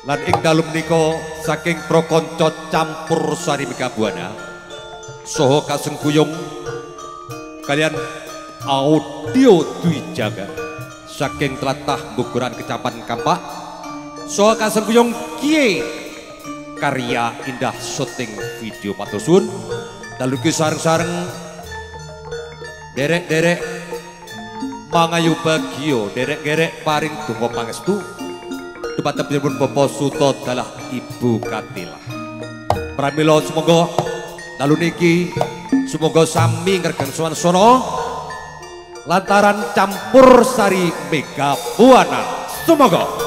Lan ing dalem nika saking prakanca campur sari Megabuana saha kasengkuyung kalian audio Dwijaga saking tlatah Guguran Kecapan Kampak saha kasengkuyung Kiye karya indah syuting video matur suwun dalu ki sareng-sareng derek-derek mangayu bagio derek-derek paring donga pangestu dumateng pripun Bapak Suto dalah Ibu Katilah. Pramila semoga dalu niki semoga sami ngregang swana lantaran campur sari Megabuana. Semoga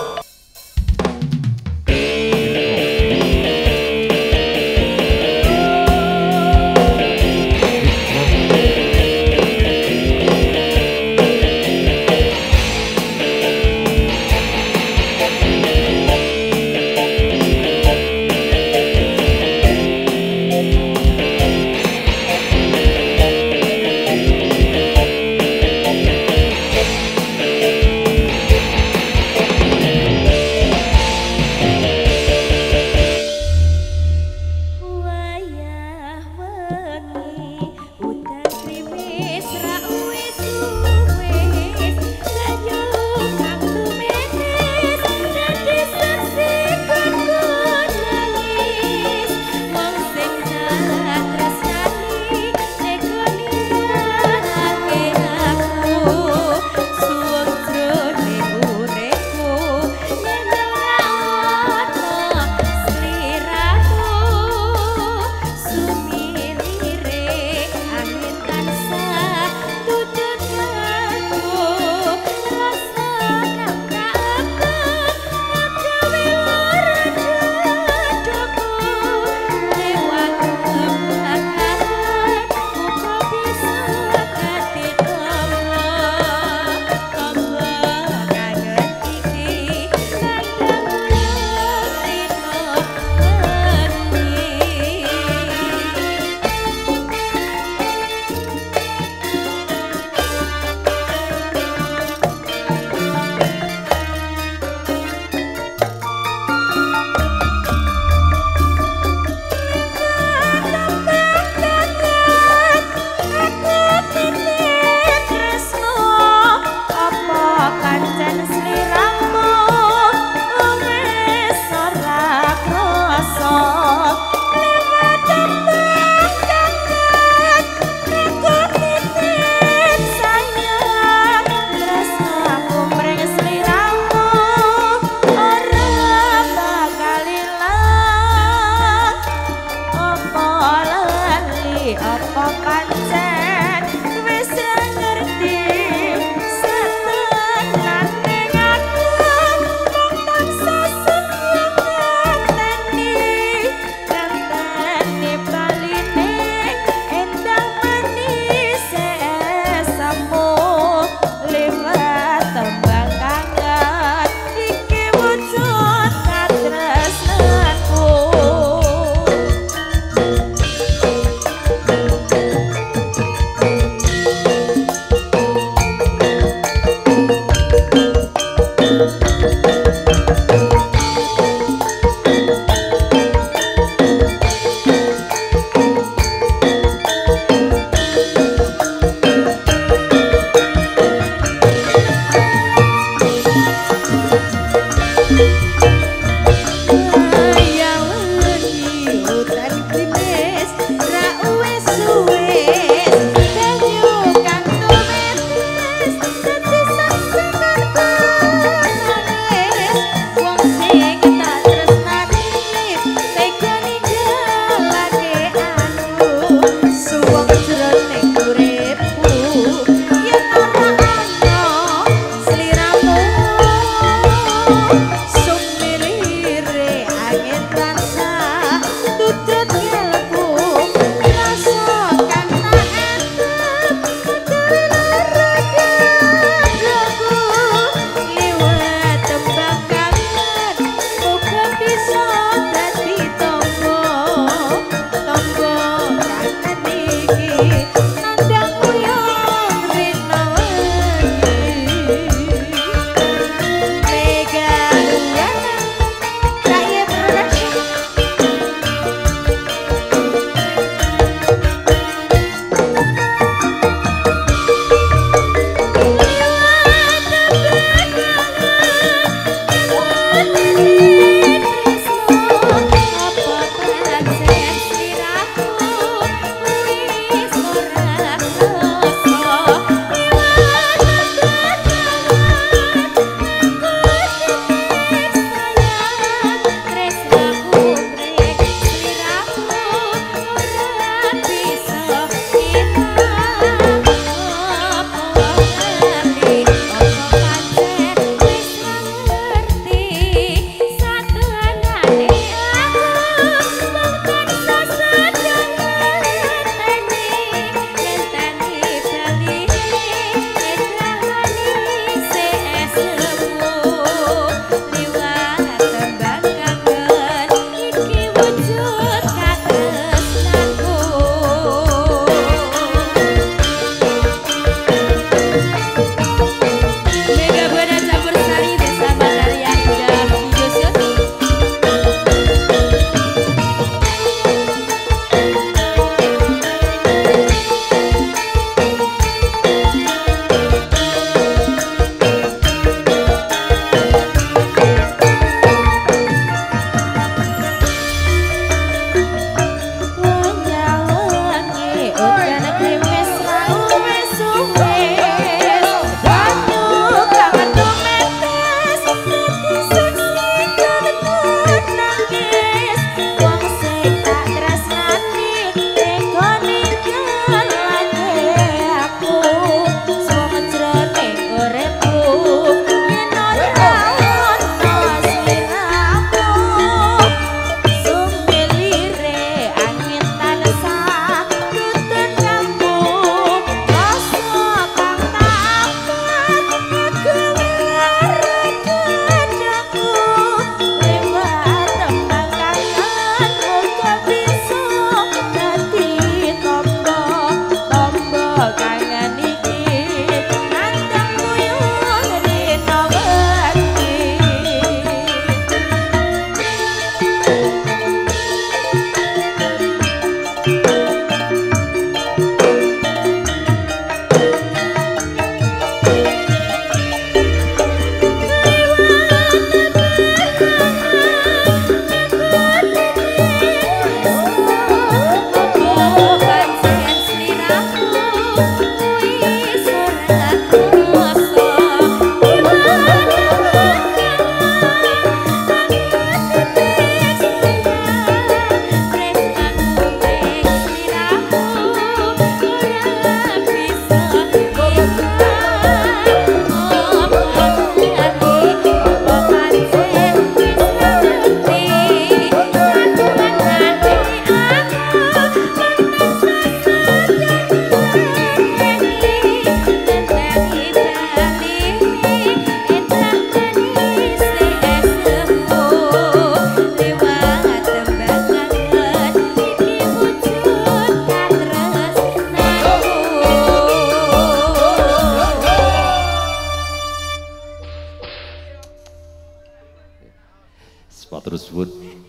Matur suwun.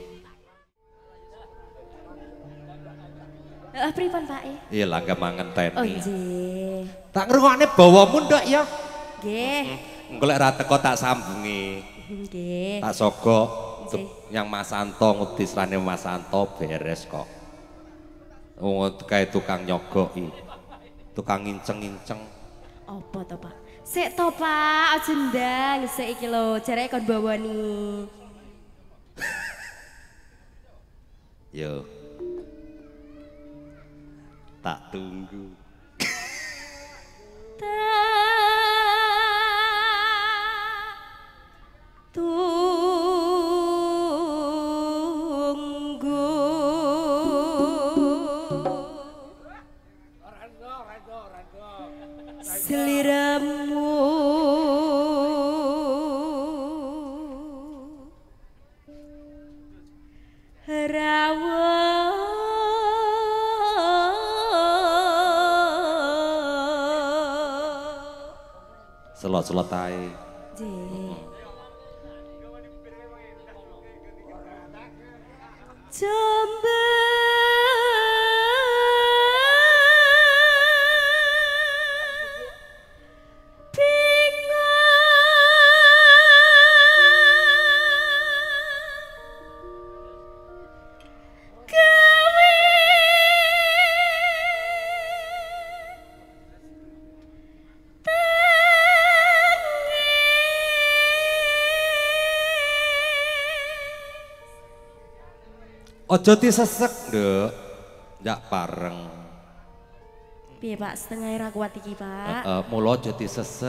Pripun Pak e? Iya langga mangenteni. Oh nggih. Tak ngrungokne bawamu ndak ya? Nggih. Engko lek ra teko tak sambungi. Nggih. Tak sogok untuk yang Mas Santo ngudisrane Mas Santo beres kok. Wong kae tukang nyogoki. Tukang nginceng-nginceng. Apa to Pak? Sik to Pak, aja ndang sik iki lho, jareke kon bawani. Yo. Tak tunggu. Tunggu. Seliramu rawa Selot-selot ae. Jember Ojo disesek, Nduk. Ndak pareng. piye Pak, setengah ra kuat iki Pak. Mula aja disesek.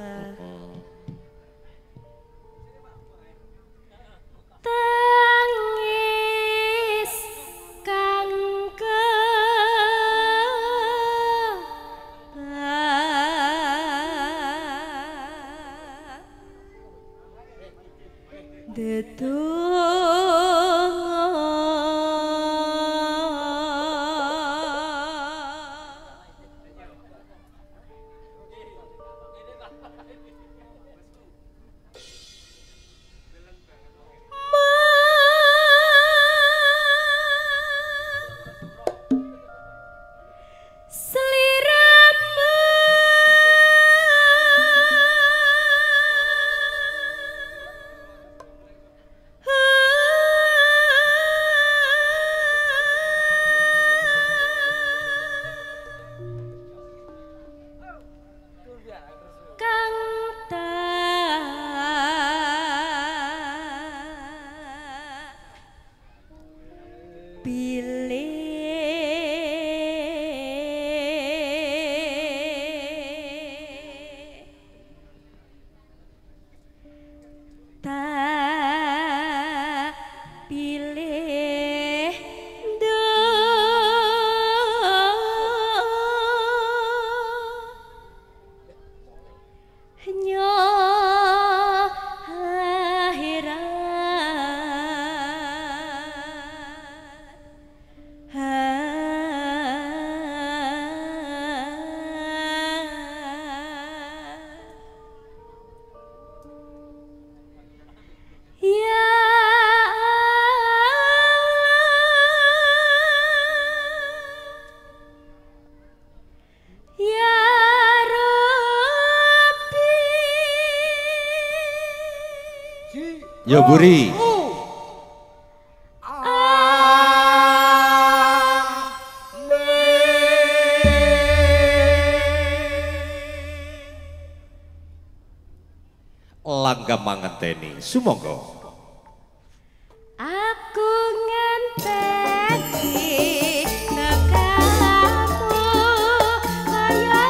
Tangis kang Yo Buri. Langga mangenteni sumangga. Aku ngenteni nekamu kaya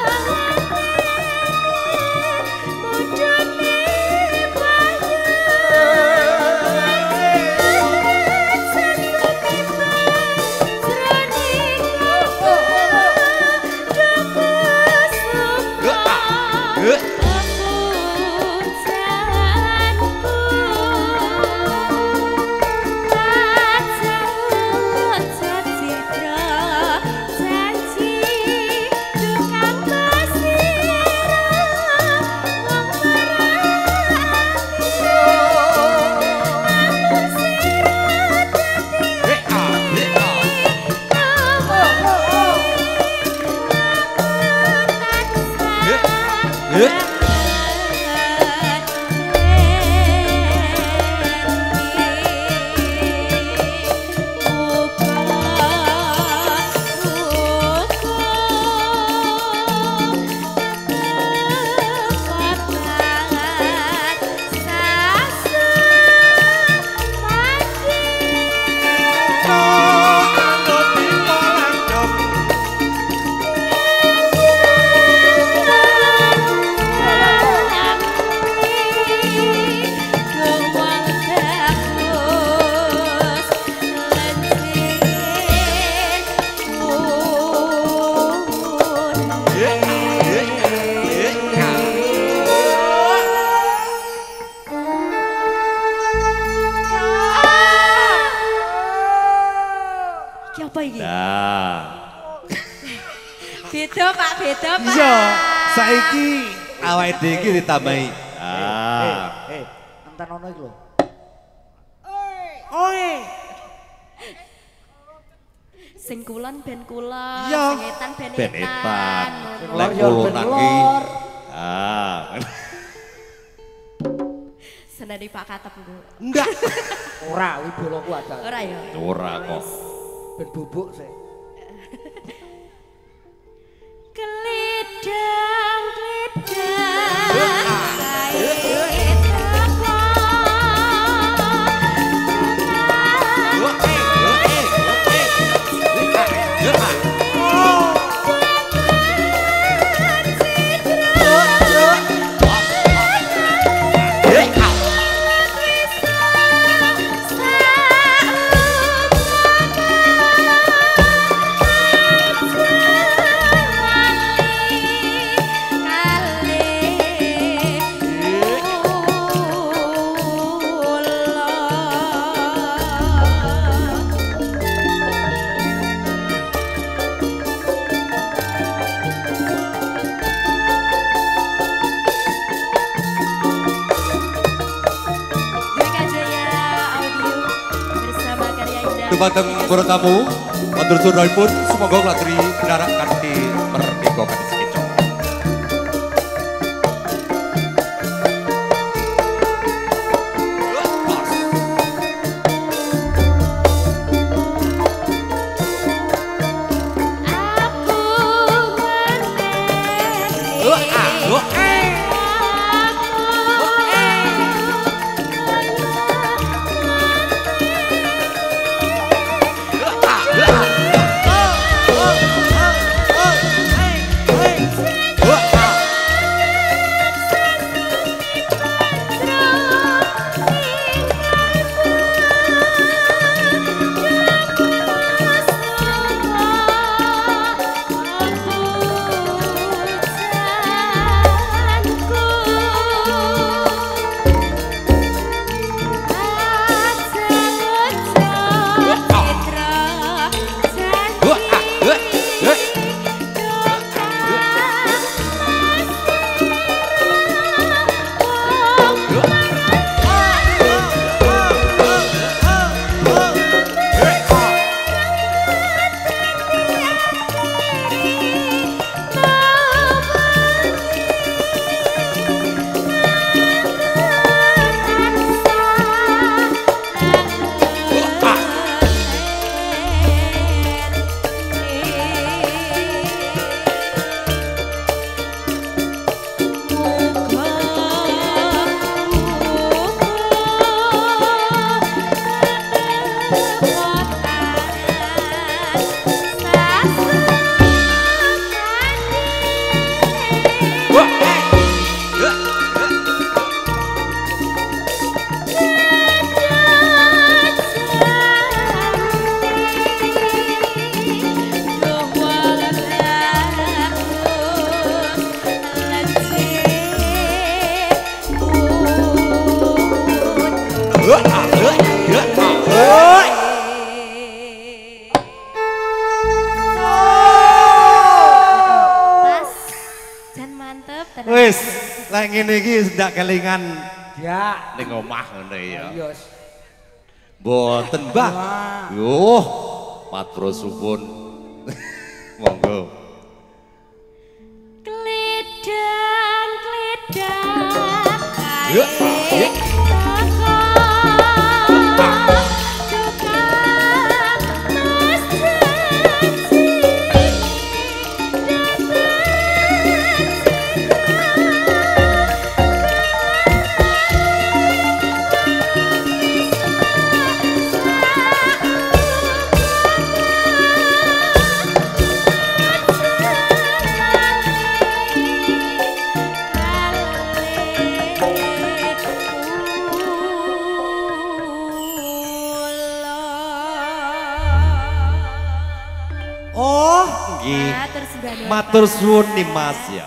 mudune banyu Apa iki? Nah. Beda Pak, beda Pak. Iya, saiki awake dhewe iki ditambahi. Enten ono iki lho. Oi. Sing kulon ben kulon, Iya. sing etan ben Ben etan. etan. ngono. Lek Lor, kulon ben lagi. lor. Seneni Pak Katep nggo. Enggak. Ora, kuwi boloku ada. Ora ya? Ora kok. Ben bubuk sih. Kelidang, Dumateng para tamu, matur suwunipun semoga nglatri benarak kanthi merdeka kanthi sekeca. Wis, lek ngene iki ndak kelingan Ya. ning omah ngene ya. Iya. Mboten, Mbah. Yuh, matur suwun. Monggo. Kledang, Ya, ya. Oh, nggih. Matur suwun nih Mas ya.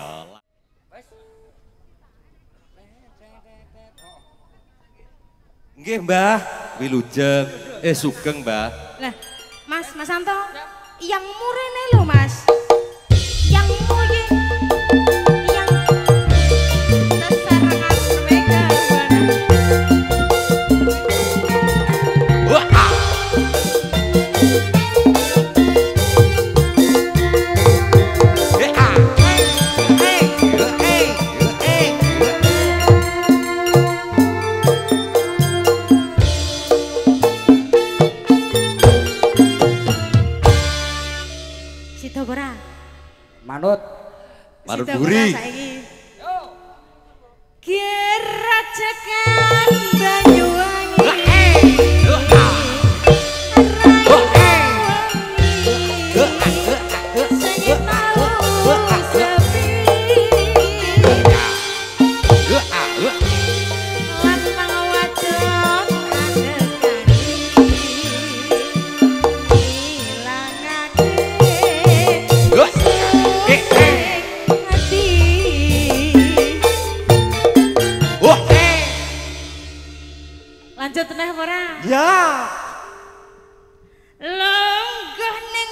Nggih, Mbah. Wilujeng. Sugeng, Mbah. Lah, Mas Mas Santo, yang murene lho Mas. Yang muye. Yang sesarangan mereka. Wah. Manut. Marut buri. Kirajakan Banyuwangi. Lanjut neh ora? Ya. Longgah ning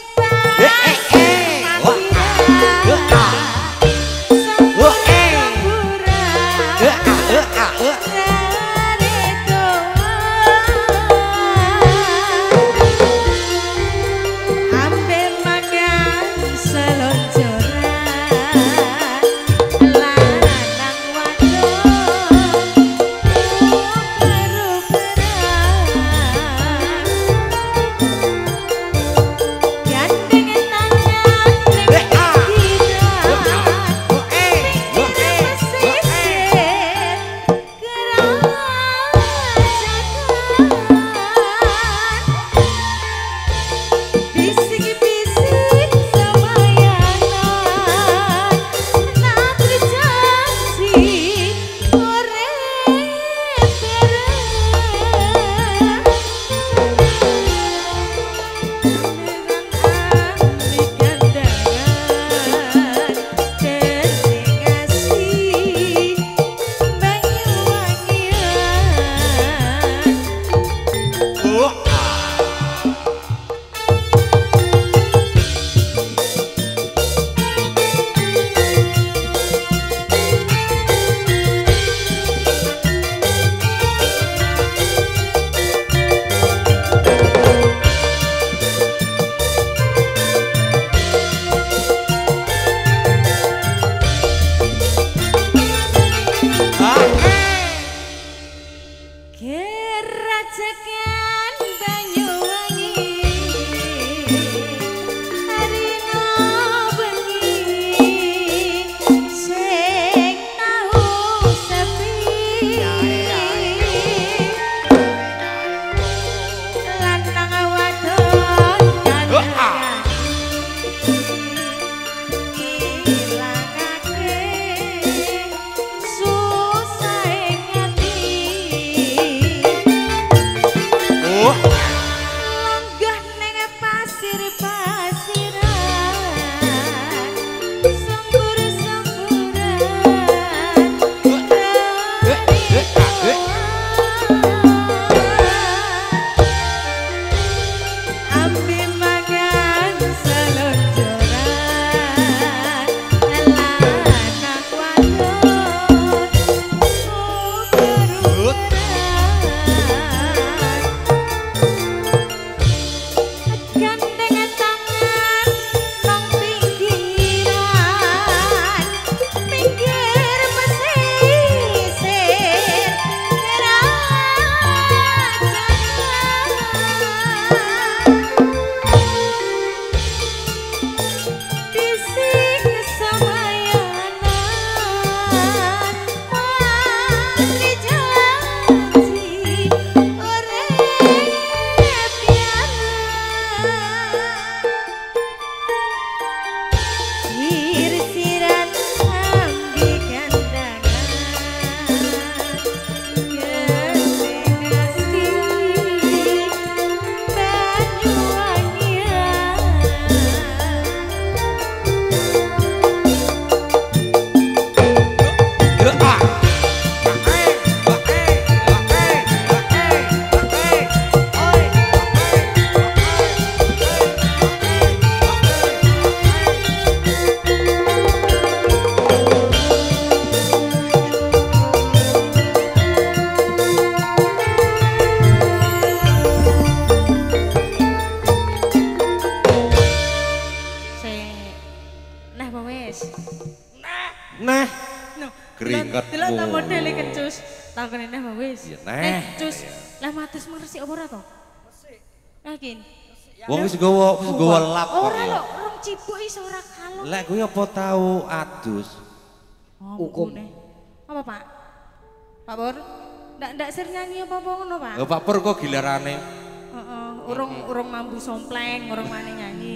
keringetmu. Delok ta modele kencus. Takone neh wis. Ya neh. Cus, lah matus meresik apa ora to? Yakin? Wong wis nggawa lap kok Ora ya. lho, rong cipuk iso ora kalong. Lek kuwi apa tau adus? Hukum. Apa, Pak? Pak Pur? Ndak sir nyanyi apa-apa ngono, Pak? Pak Pur kok gilarane? Heeh, urung mambu sompleng, urung maneh nyanyi.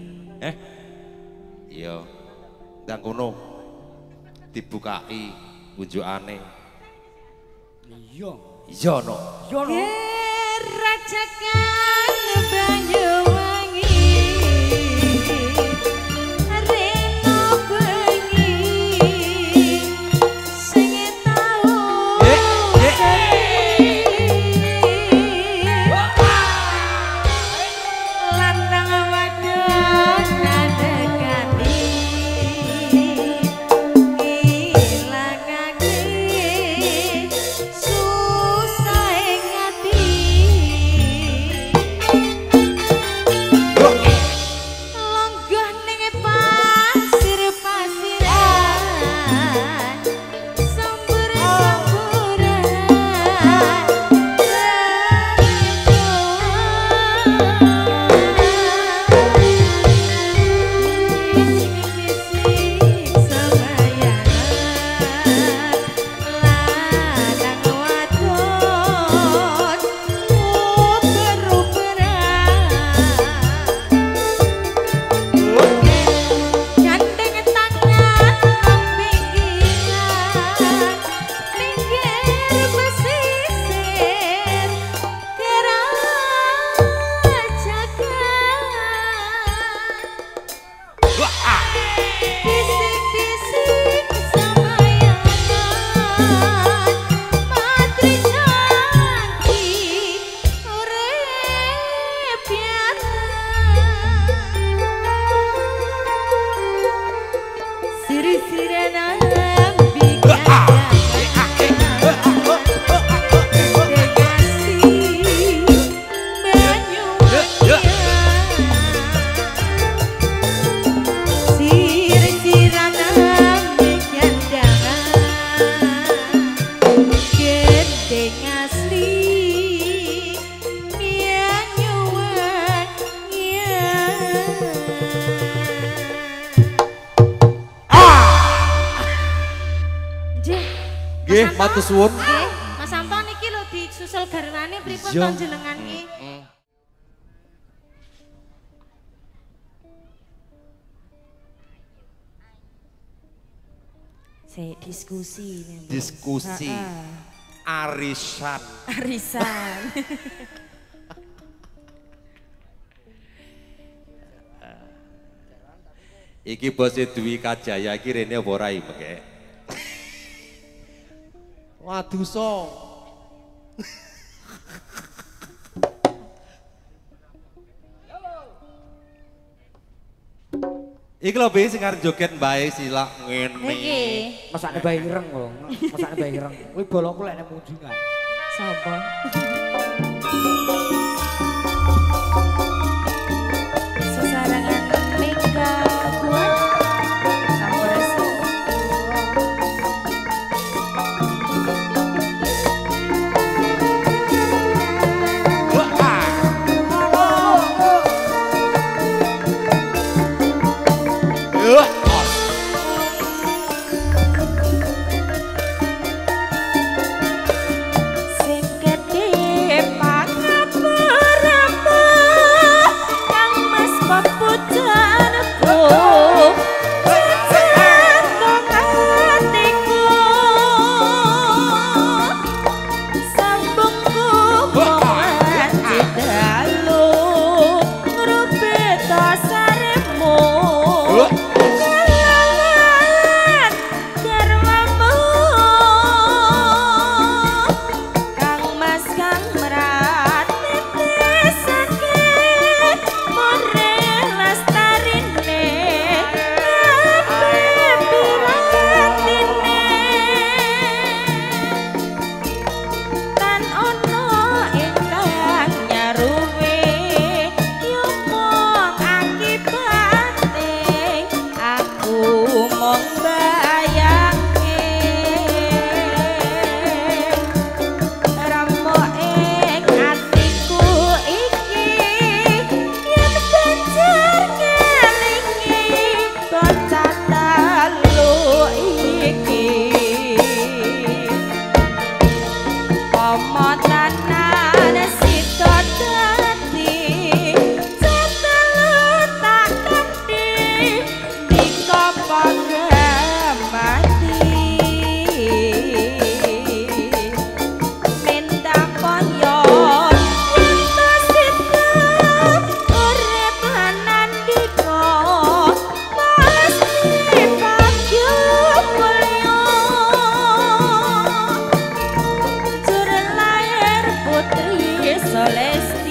Iya. Ndang kono dibukai unjukane. Iya. Iya no. Iya no. Rajakan Banyuwangi Reno bengi sing tau lanang wadon nadekani ilangake susah ing ati longgah ning pasir-pasiran sembur-semburan bisik-bisik sembayangan lanang wadon gandeng tangan pinggiran pinggir pesisir kerajakan bisik-bisik sembayangan matri cantik urip piara siri-sirena gendeng asli Nggih, matur suwun. Nggih, Mas Anton iki lho disusul garwane pripun Iya. panjenengan iki? Saya diskusi nih. Diskusi. Arisan. Arisan. Iki bose Dwi Kajaya iki rene apa ora iki, Waduh so. Iki lho be sing arep joget mbae silak ngene. Niki. Masakne bayi ireng lho. Masakne bayi ireng. Kuwi bolongku lek nek munjungan. Sapa? Sesarangan Mega kuat Sampurasun. Sing gedhe pangkat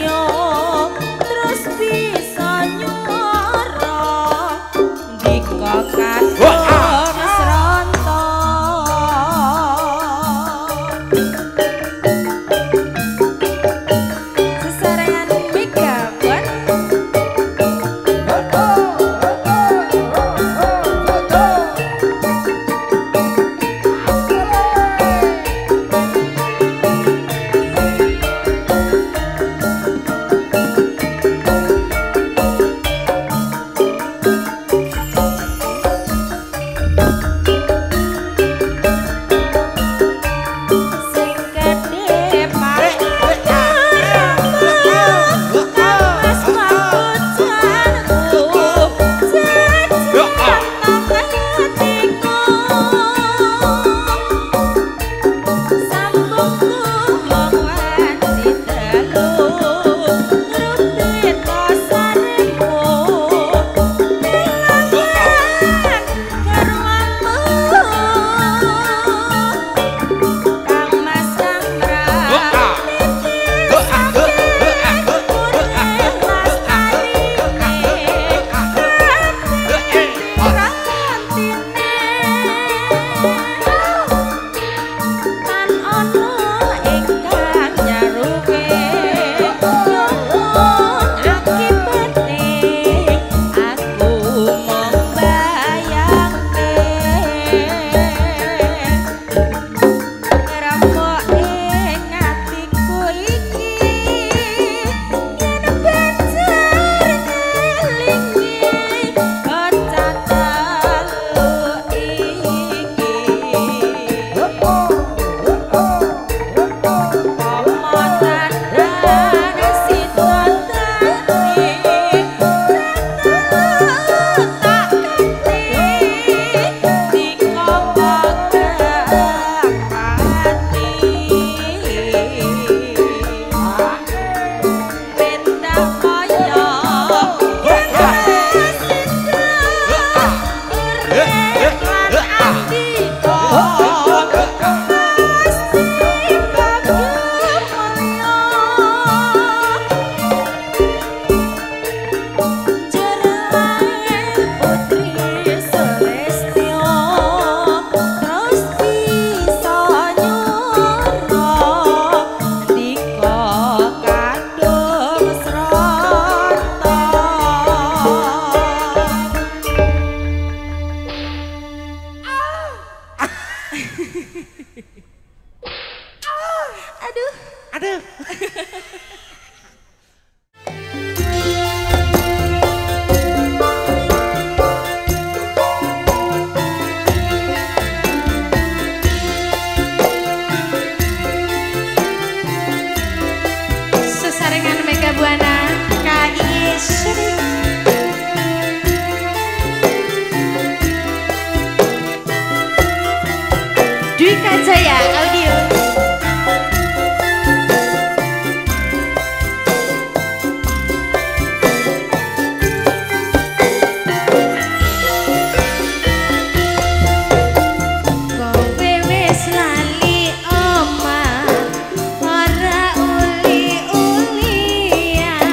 Uli-ulian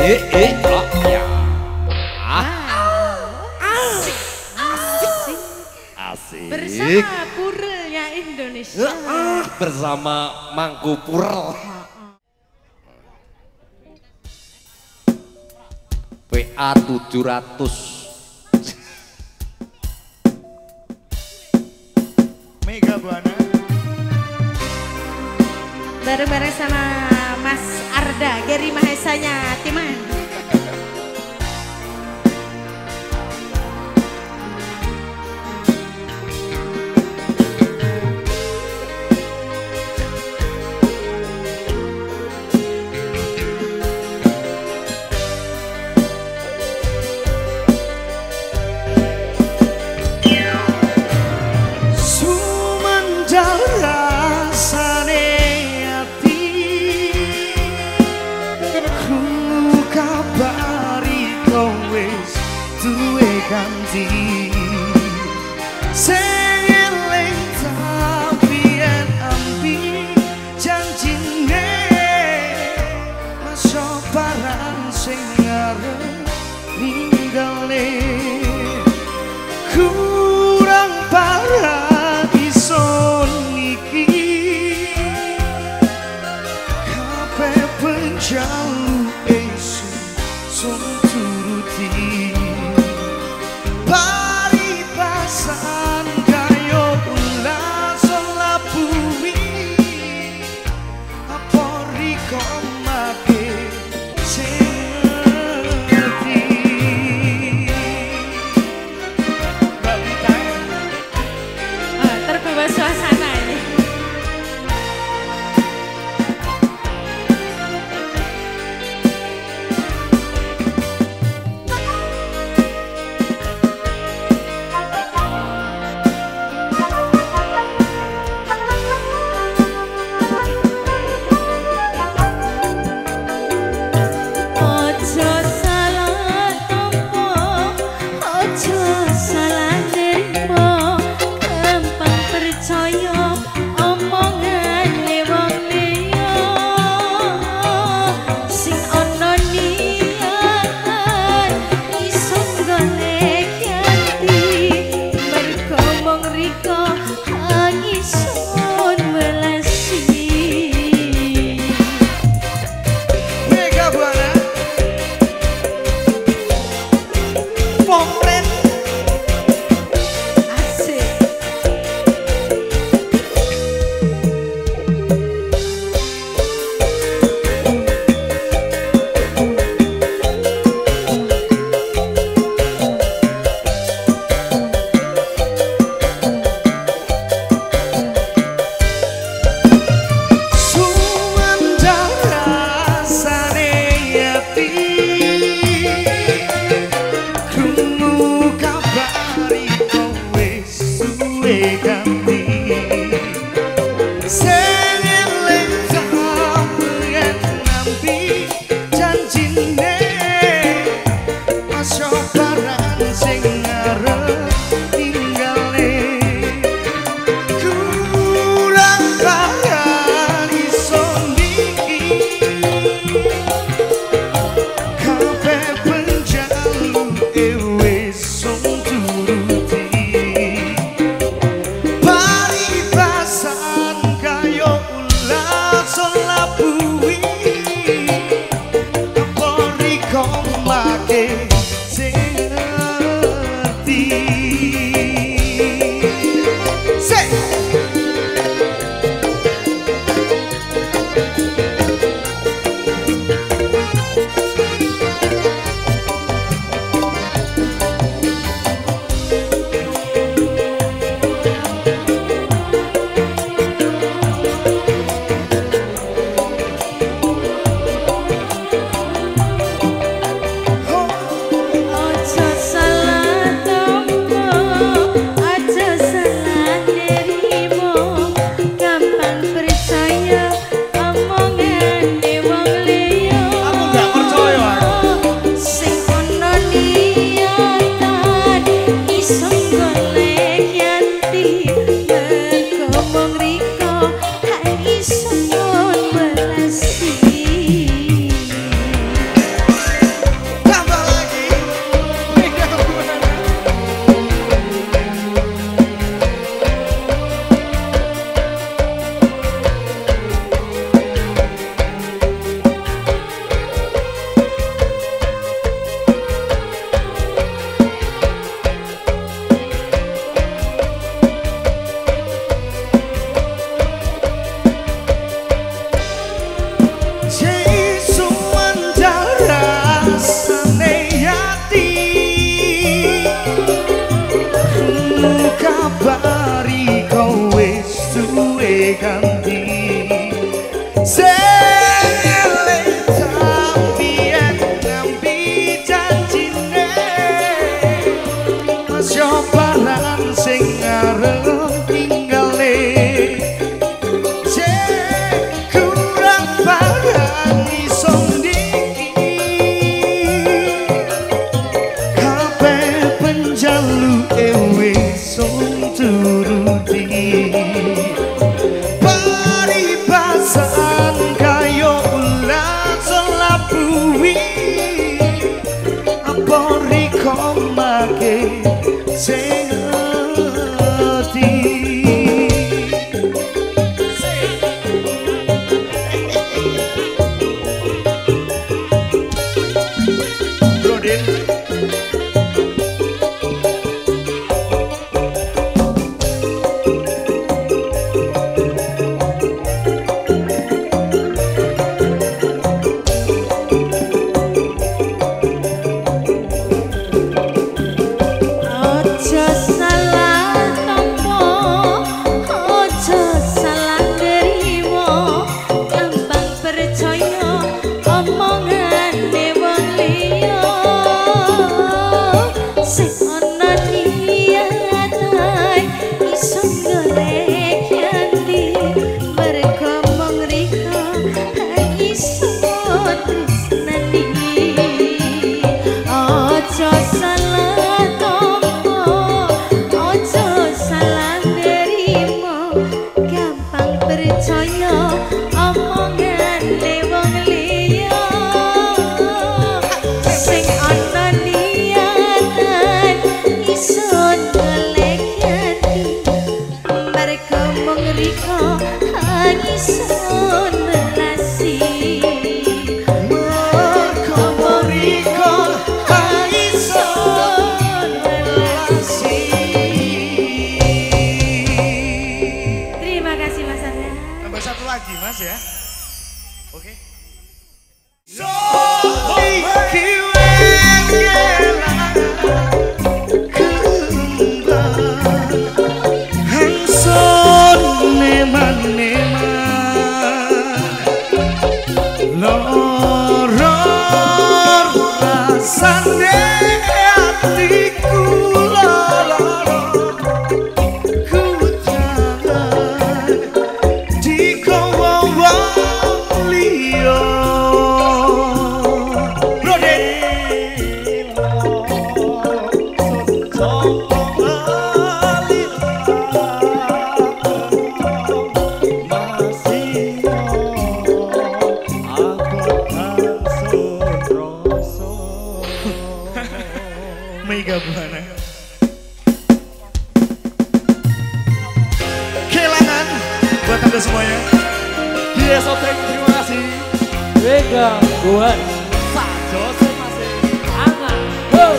oh ya. Asik. Bersama Purelnya Indonesia. Bersama Mangku Purel. PA 700. Mega Buana. Bareng-bareng sama Mas Arda, Geri Mahesanya, Timan. Kurang parah ison iki kape penjalu esu son turuti paribasan kayo ulas lapui apori komake Terbawa suasana ini. Ojo salah tompo, ojo salah nerimo, gampang percaya omongan wong liya. Sing ana niat iso golek ganti, mergo mung riko angison welasi. Mega Buana Pomren Asik. Sumandara saneyati krungu kabari kowe suwe ganti sing eling sampeyan nampi janjine asyo barang sing arep tinggale kurang parah ison iki kape penjalu wis son turuti paribasan kayo ulas lapui apori komake sing ngerti. Say riko make sing ngerti. Brodin Mas ya. Oke. Mega Buana. Kelangan buat anda semuanya. Yes, terima kasih. Mega Buana. Sajo masih. Angan. Go.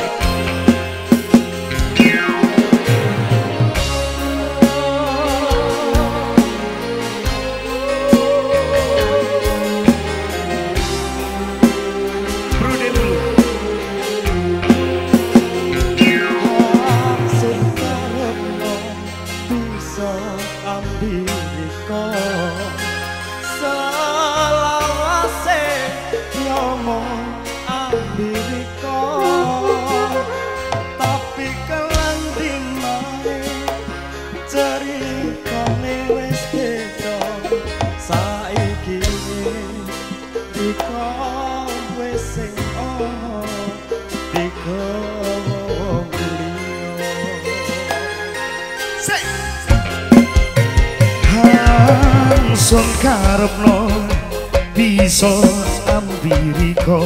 Sun karepno bisa ambiriko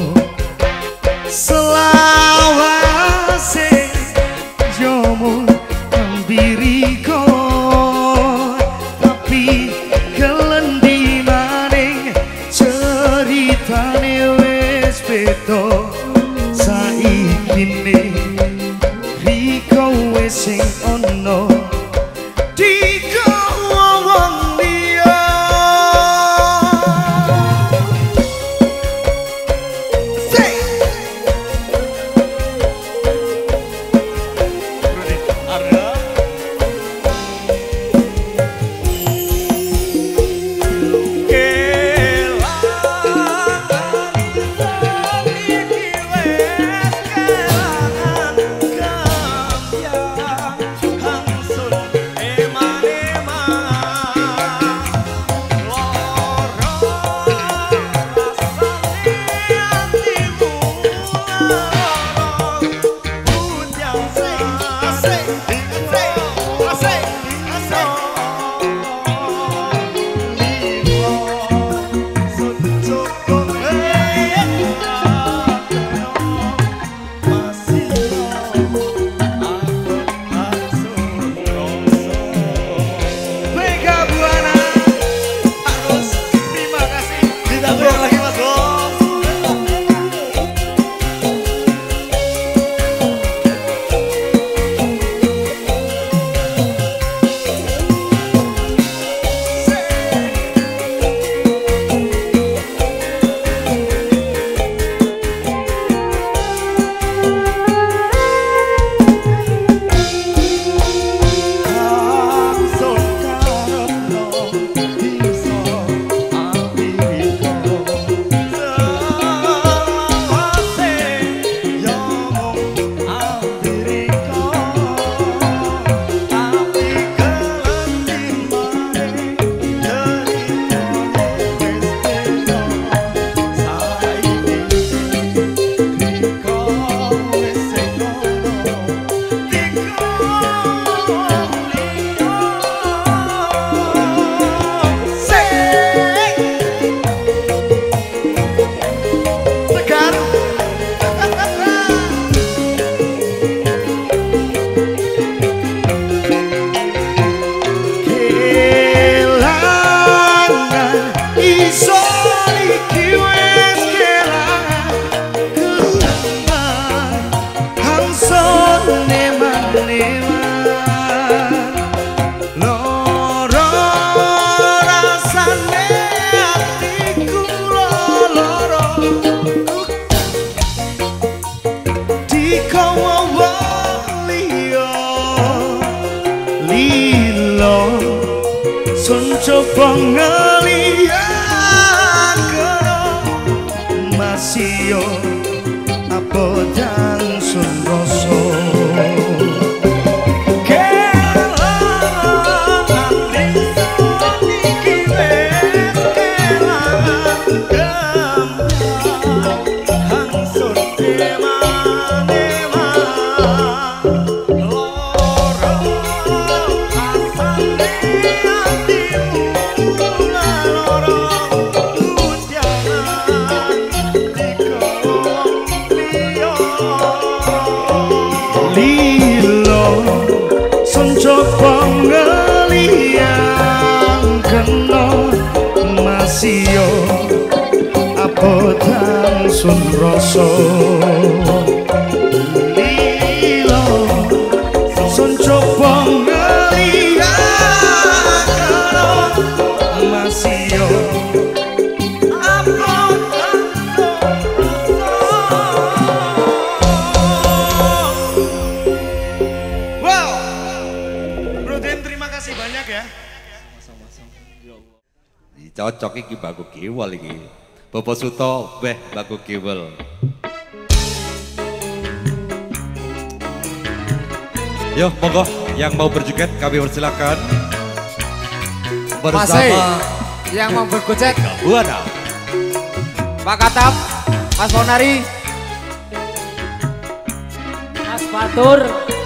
selawase jomo ambiriko tapi kelendi maning ceritane wis beda saikine riko wis sing ono coba ngeliat karo masih yo apa dan sun rasa coba ngeliang kena masih yo apa dan sun rasa lilo sun coba ngeliang kena masih yo apa dan banyak ya. Cocok iki baku kiwal iki. Bapak Suto beh baku kiwal. Yo, monggo yang mau berjoget kami persilakan. Bersama Masih yang mau bergocek Buana, Pak Katap, Mas Monari, Mas Fatur,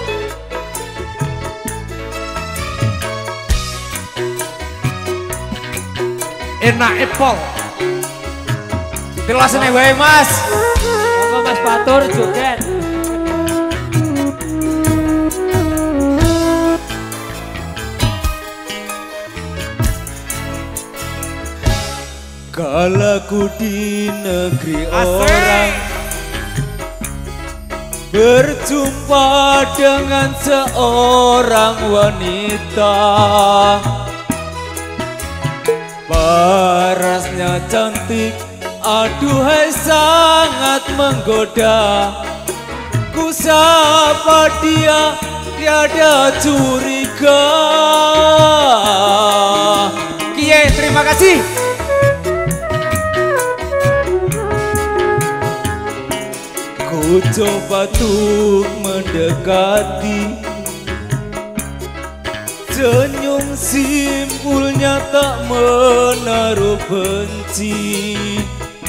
enak epol. tilasane wae Mas. Monggo Mas Fatur joget. Kalaku di negeri orang berjumpa dengan seorang wanita, parasnya cantik, aduhai sangat menggoda. Ku sapa dia, tiada curiga. Kiye, terima kasih. Ku coba untuk mendekati, senyum simpulnya tak menaruh benci.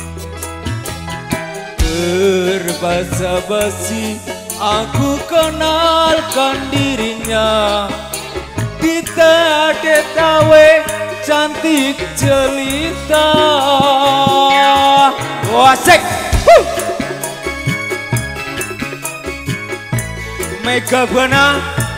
Berbasa-basi aku kenalkan dirinya, dita-ditawe cantik jelita. Wasik. Mega Buana,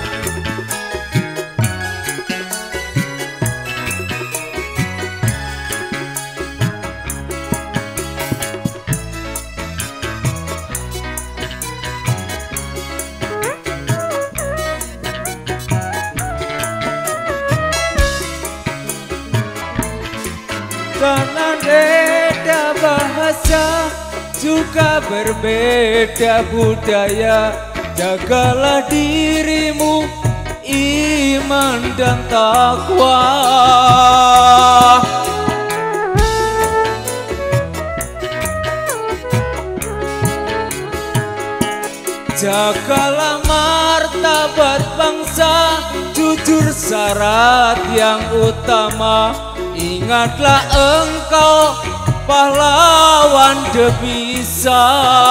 karena beda bahasa juga berbeda budaya. Jagalah dirimu, iman dan takwa. Jagalah martabat bangsa, jujur syarat yang utama. Ingatlah engkau pahlawan devisa.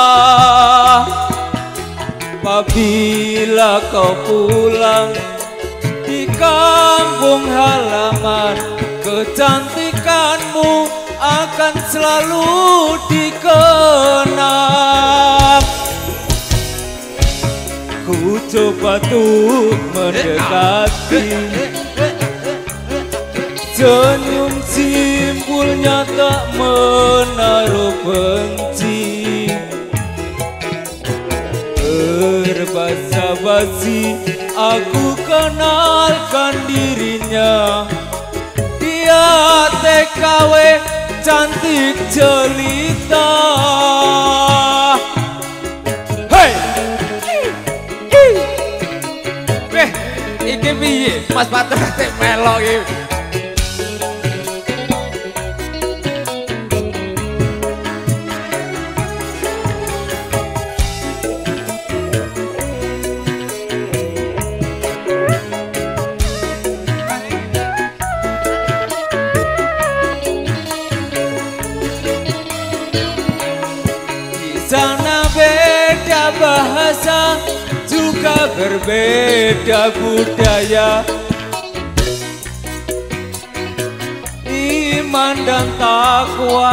Apabila kau pulang di kampung halaman, kecantikanmu akan selalu dikenang. Ku coba tuh mendekati, senyum simpulnya tak menaruh benci. Berbasa-basi aku kenalkan dirinya, dia TKW cantik jelita. Hei, iki piye Mas Fatur tek melok iki. sana beda bahasa, juga berbeda budaya, iman dan takwa.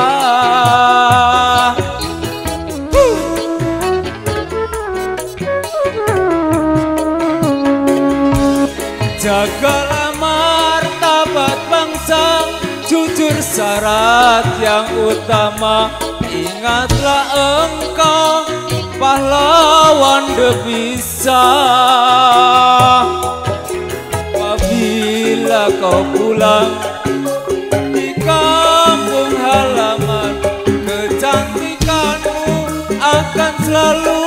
Jagalah martabat bangsa, jujur syarat yang utama. Ingatlah engkau pahlawan devisa. Apabila kau pulang di kampung halaman, kecantikanmu akan selalu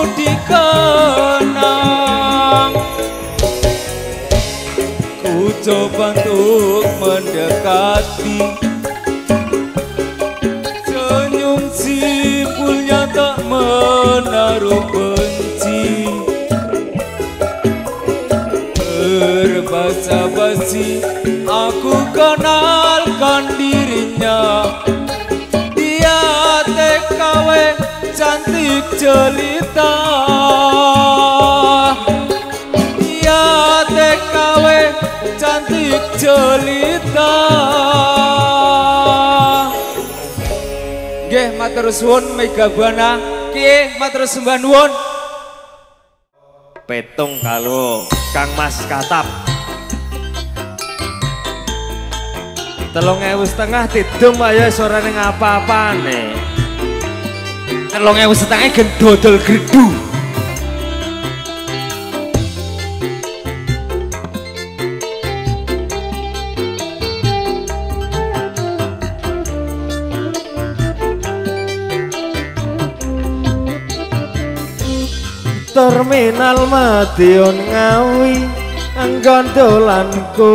dikenang. Ku coba untuk mendekati, senyum simpulnya tak menaruh benci. Berbasa-basi aku kenalkan dirinya, dia TKW cantik jelita. Dia TKW cantik jelita. Nggih matur suwun Megabana, kiye matur sembah nuwun. Petung kalau Kang Mas Katap 3.500 tidum ayo suarane ngapa-apane. 3.500 gen dodol gredu. Terminal Madiun Ngawi nggondolanku,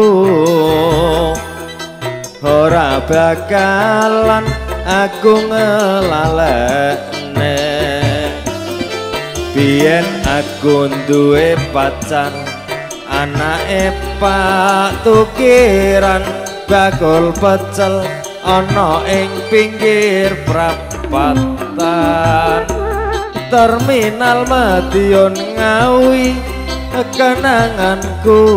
ora bakalan aku ngelalekne. Biyen aku duwe pacar, anake Pak Tukiran, bakul pecel ana ing pinggir prapatan. Terminal Madiun Ngawi kenanganku,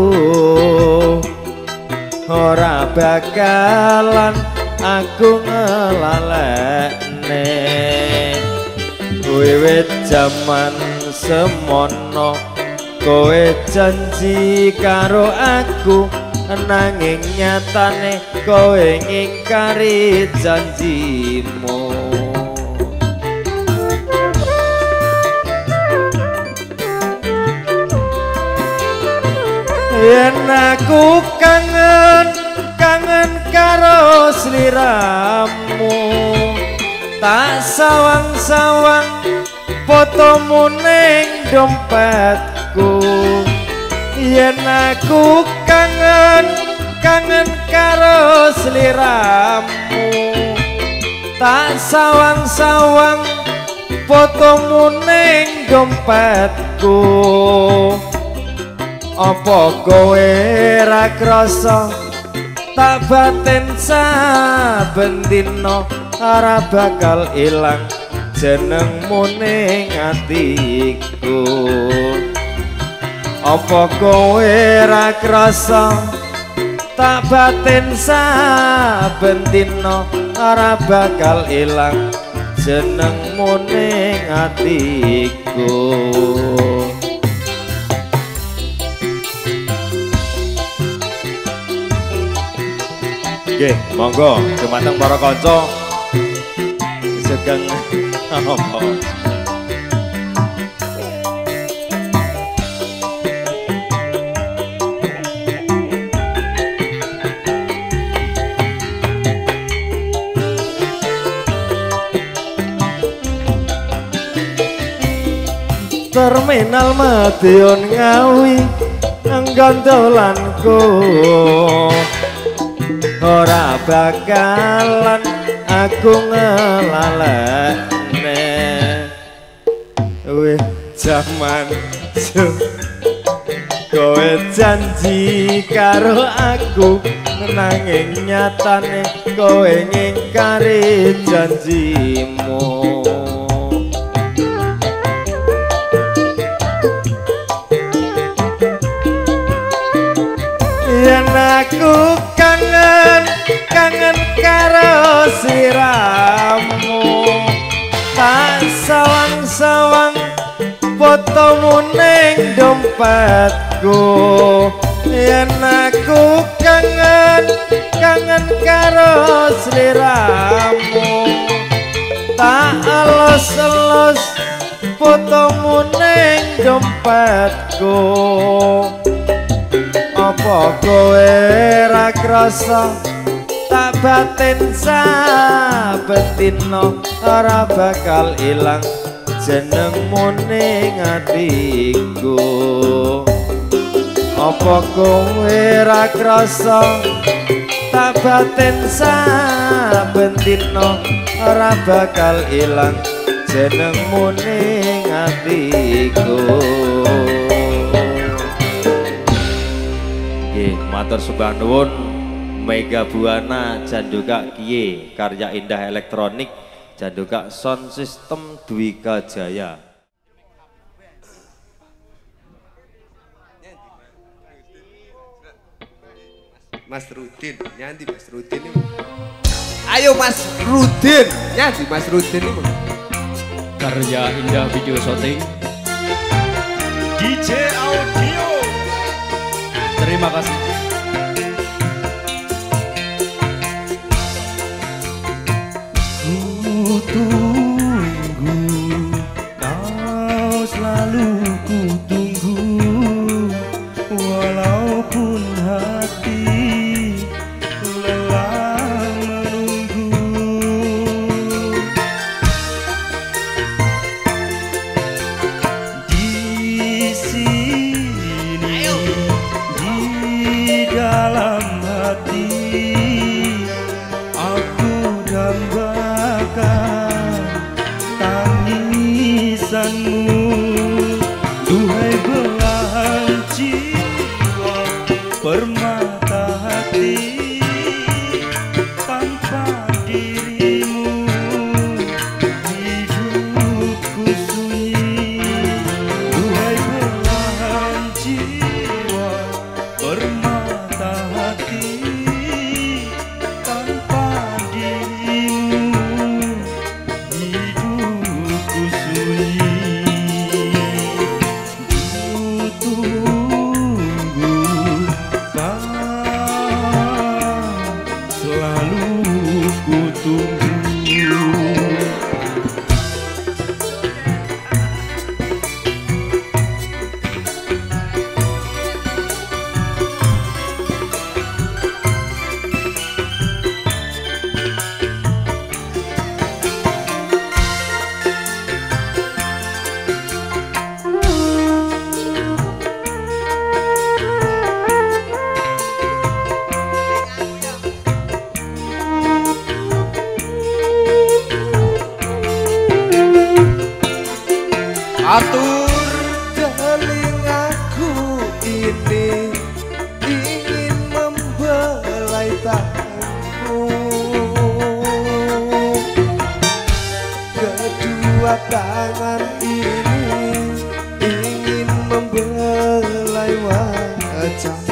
ora bakalan aku ngelalekne. Wiwit jaman semono kowe janji karo aku, nanging nyatane kowe ngingkari janjimu. Yen aku kangen karo sliramu, tak sawang-sawang fotomu ning dompetku. Yen aku kangen karo sliramu, tak sawang-sawang fotomu ning dompetku. Apa kowe ra krasa tak batin saben dina, ora bakal ilang jenengmu ning atiku. Apa kowe ra krasa tak batin saben dina, ora bakal ilang jenengmu ning atiku. Nggih, monggo dumateng para kanca sugeng apa. Terminal Madiun Ngawi nggondolanku, ora bakalan aku ngelalekne. Wih jaman kowe janji karo aku, nanging nyatane kowe ngingkari janjimu. aku kangen karo sliramu tak sawang-sawang fotomu ning dompetku yen aku kangen karo sliramu tak alos-alos fotomu ning dompetku apa kowe ra krasa tak batin saben dina ora bakal ilang jenengmu ning atiku apa kowe ra krasa tak batin saben dina ora bakal ilang jenengmu ning atiku. Nggih, matur sembah nuwun Mega Buana Janduka Kiye karya Indah Elektronik Janduka Sound System Dwika Jaya. Mas Rudin, nyanyi Mas Rudin ini. Ayo Mas Rudin, nyanyi Mas Rudin ini. Karya Indah Video Shooting. DJ Audio. Terima kasih. Ku tunggu, kau selalu ku tunggu, walaupun hati lelah menunggu. Di sini, di dalam hati, aku dambakan tangisanmu. Duhai belahan jiwa permata hati, tanpa dirimu hidupku sunyi. Duhai belahan jiwa permata hati, tanpa dirimu hidupku sunyi. Ku tunggu kau, selalu ku tunggu. Atur telingaku ini ingin membelai tanganmu. Kedua tangan ini ingin membelai wajahmu.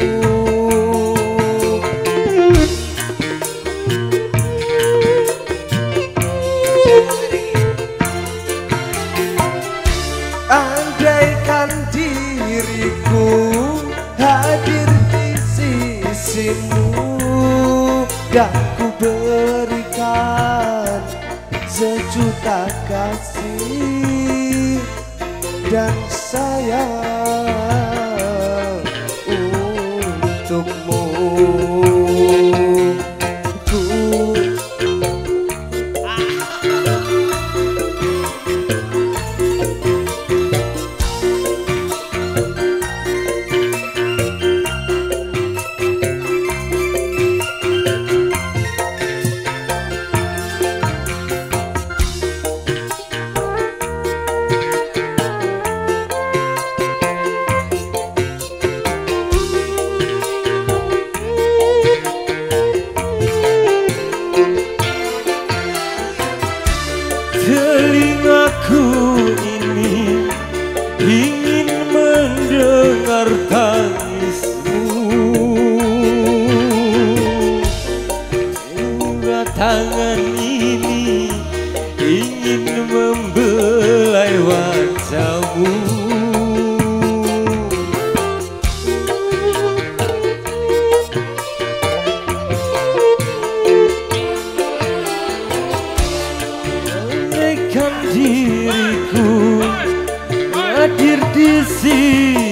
Andaikan diriku hadir di sisimu dan ku berikan sejuta kasih dan sayang untukmu. Ku isi